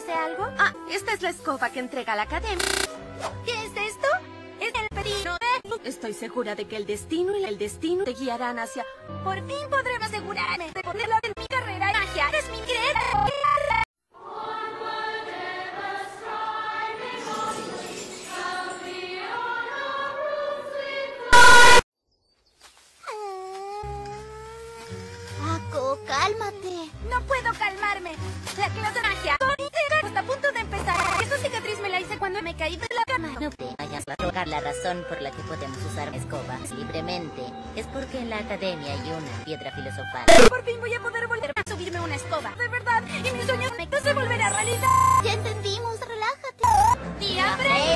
ofrece algo? Ah, esta es la escoba que entrega la academia. ¿Qué es esto? Es el pedido de... Estoy segura de que el destino y el destino te guiarán hacia... Por fin podré asegurarme de ponerla en mi carrera de magia. ¡Es mi increíble! Ako, cálmate. No puedo calmarme. La clase de magia está a punto de empezar. Esa cicatriz me la hice cuando me caí de la cama. No te vayas a rogar. La razón por la que podemos usar escobas libremente es porque en la academia hay una piedra filosofal. Por fin voy a poder volver a subirme una escoba. De verdad. Y mi sueño no se volverá realidad. Ya entendimos, relájate. ¡Tía Frey!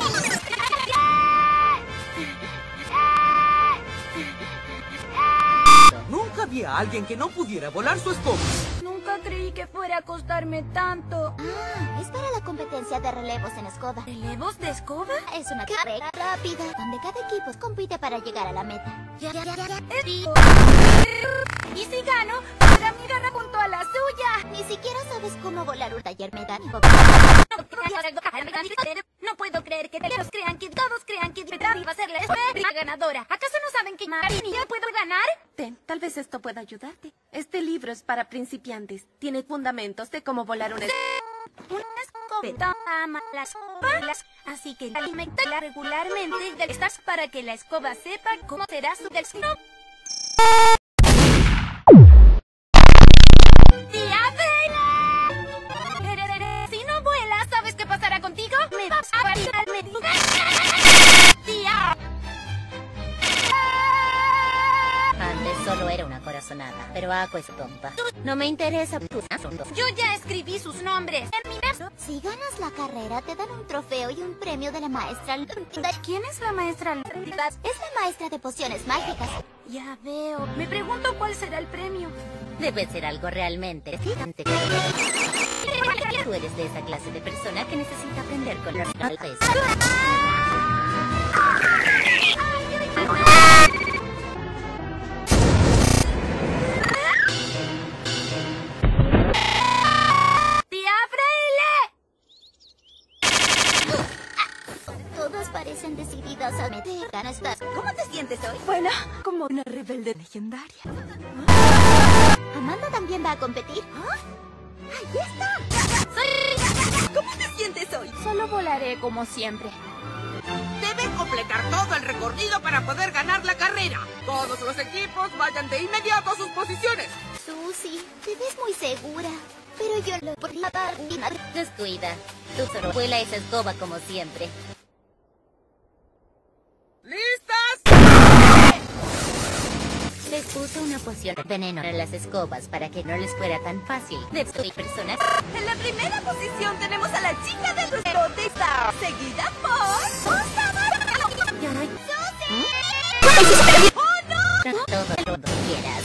Nunca vi a alguien que no pudiera volar su escoba. Nunca creí que fuera a costarme tanto. Ah, es para la competencia de relevos en escoba. ¿Relevos de escoba? Es una carrera rápida donde cada equipo compite para llegar a la meta. Y si gano, será mi garra junto a la suya. Ni siquiera sabes cómo volar un taller mecánico. No puedo creer que todos crean que Betty va a ser la ganadora. ¿Acaso no saben que María puedo ganar? Ten, tal vez esto pueda ayudarte. Este libro es para principiantes. Tiene fundamentos de cómo volar una Una escopeta ama las balas, así que alimentala regularmente de estas para que la escoba sepa cómo será su destino. ¡Tía Frey! Si no vuelas, ¿sabes qué pasará contigo? Me vas a parir al medio. ¡Tía! Antes solo era una corazonada, pero Ako es tonta. No me interesa tus asuntos. Yo ya escribí sus nombres en mi verso. Si ganas la carrera, te dan un trofeo y un premio de la maestra. ¿Quién es la maestra? Es la maestra de pociones mágicas. Ya veo. Me pregunto cuál será el premio. Debe ser algo realmente gigante. Tú eres de esa clase de persona que necesita aprender con las golpes. ¡Tía Freyle! Todos parecen decididos a meter ganas. ¿Cómo te sientes hoy? Bueno, como una rebelde legendaria. Amanda también va a competir. ¡Ahí está! ¿Cómo te sientes hoy? Solo volaré como siempre. Deben completar todo el recorrido para poder ganar la carrera. Todos los equipos vayan de inmediato a sus posiciones. Susie, te ves muy segura. Pero yo lo por la página. Descuida. Tú solo vuela esa escoba como siempre. ¿Listas? Les puse una poción de veneno en las escobas para que no les fuera tan fácil destruir personas. En la primera posición tenemos a la chica de los protesta, seguida por... ¡Oh, no! Todo el mundo quieras.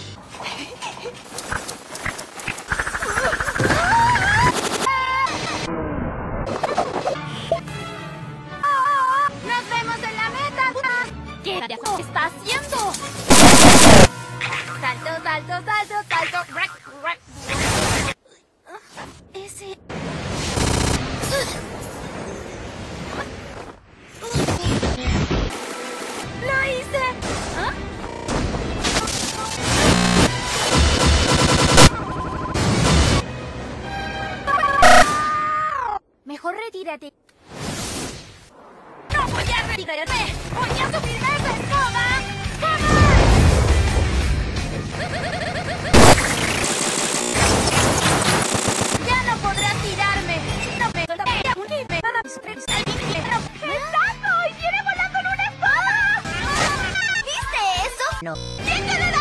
¡Nos vemos en la meta! ¿Qué está haciendo? Salto, salto, salto, salto. Ese... ¡Lo hice! ¿Ah? Mejor retírate. ¡No voy a retirarme! ¡Voy a subirme a esa escoba! ¡Ya no podrás tirarme! ¡No me soltaré! ¡Exacto! ¡Y viene volando en una escoba! ¿Viste eso? No. ¿Quién te le da